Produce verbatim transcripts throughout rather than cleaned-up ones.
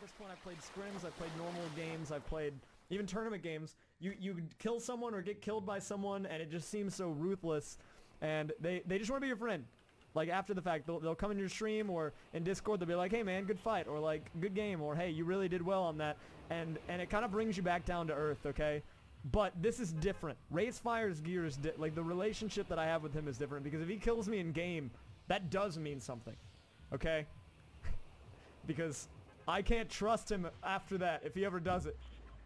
this point, I've played scrims, I've played normal games, I've played even tournament games. You you kill someone or get killed by someone, and it just seems so ruthless, and they they just want to be your friend. Like after the fact, they'll they'll come in your stream or in Discord, they'll be like, hey man, good fight, or like good game, or hey, you really did well on that, and and it kind of brings you back down to earth, okay? But this is different. Razefire's gear is di like the relationship that I have with him is different, because if he kills me in game, that does mean something, okay? Because I can't trust him after that if he ever does it.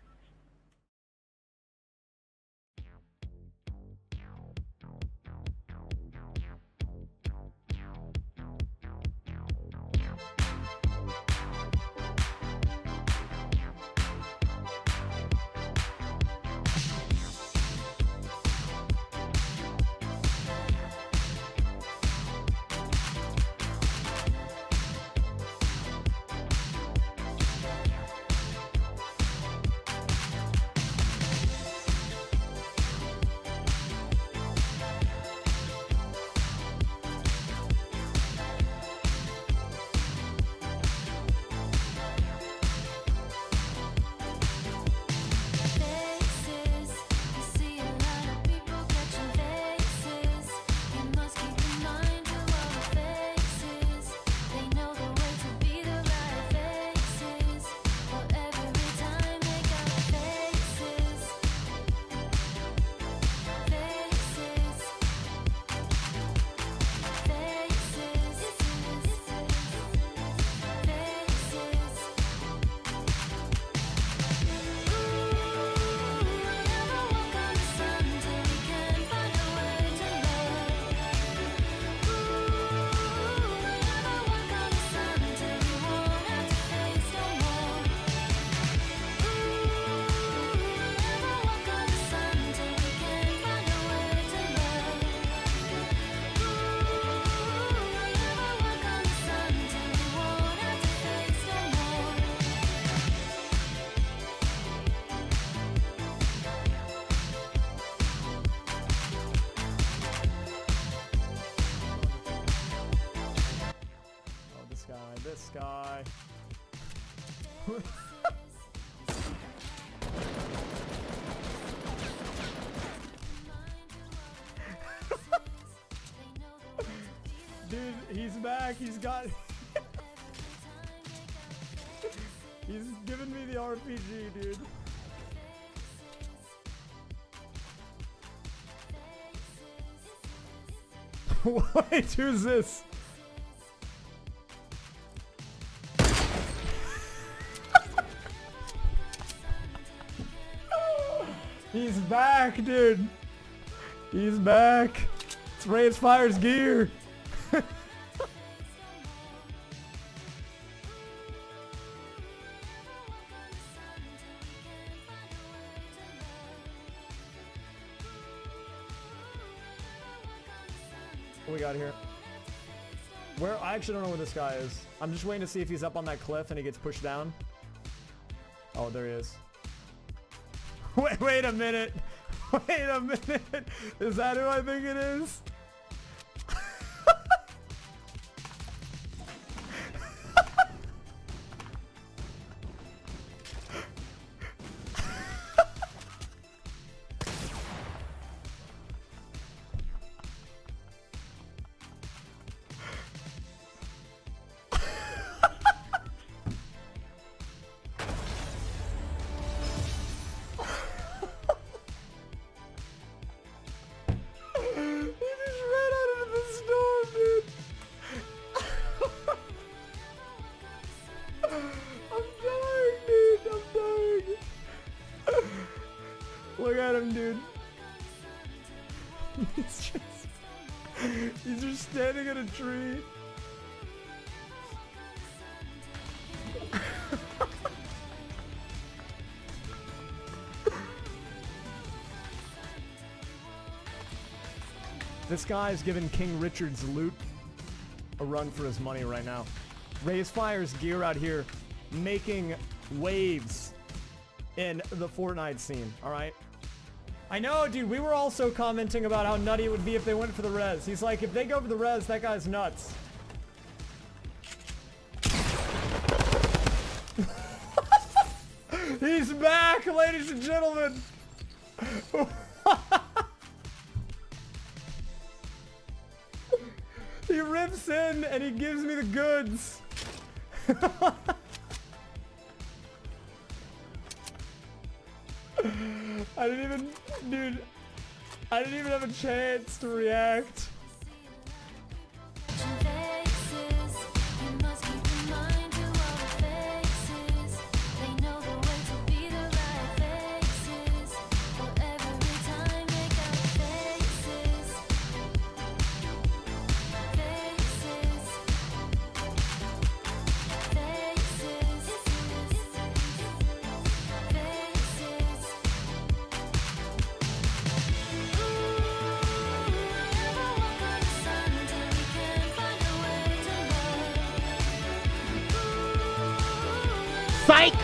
This guy. Dude, he's back. He's got... He's giving me the R P G, dude. Wait, who's this? He's back, dude. He's back. It's Razefire's gear. What we got here? Where? I actually don't know where this guy is. I'm just waiting to see if he's up on that cliff and he gets pushed down. Oh, there he is. Wait, wait a minute. Wait a minute. Is that who I think it is? Look at him, dude. He's just... He's just standing in a tree. This guy's giving King Richard's loot a run for his money right now. Razefire's gear out here making waves in the Fortnite scene, alright? I know, dude, we were also commenting about how nutty it would be if they went for the res. He's like, if they go for the res, that guy's nuts. He's back, ladies and gentlemen! He rips in and he gives me the goods. I didn't even, dude, I didn't even have a chance to react. Psych!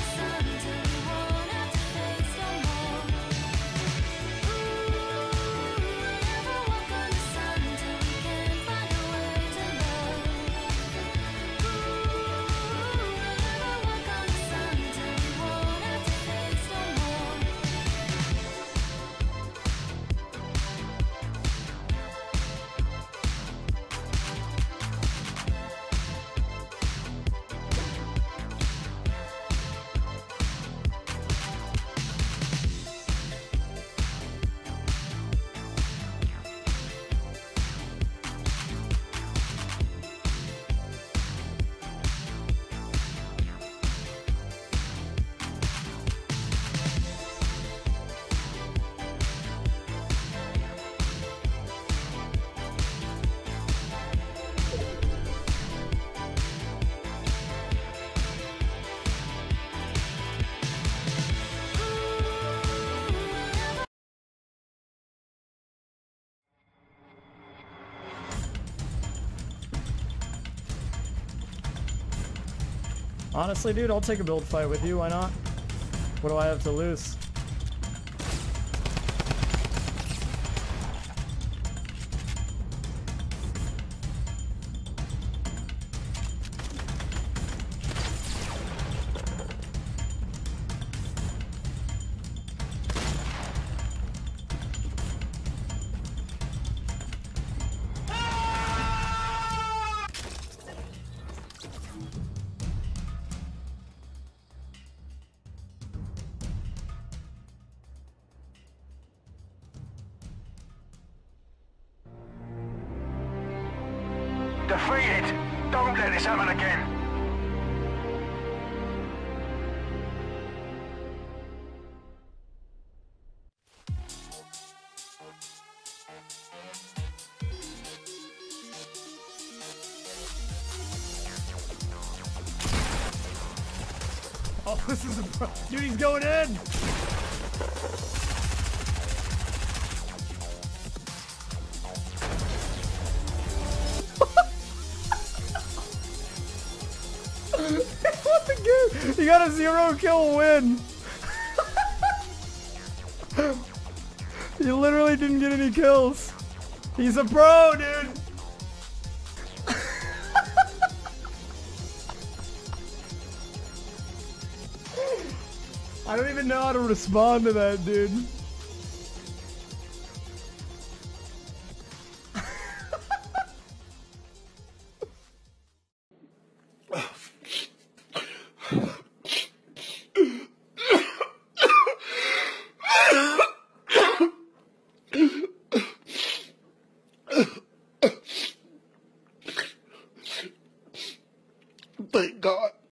Honestly, dude, I'll take a build fight with you. Why not? What do I have to lose? Defeated! Don't let this happen again! Oh, this is a pro- dude, he's going in! What the game? You got a zero kill win. You literally didn't get any kills. He's a pro, dude. I don't even know how to respond to that, dude. Thank God.